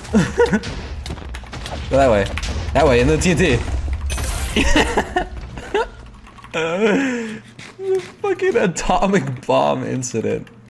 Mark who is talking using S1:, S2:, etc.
S1: Go that way. That way, in the TNT. The fucking atomic bomb incident.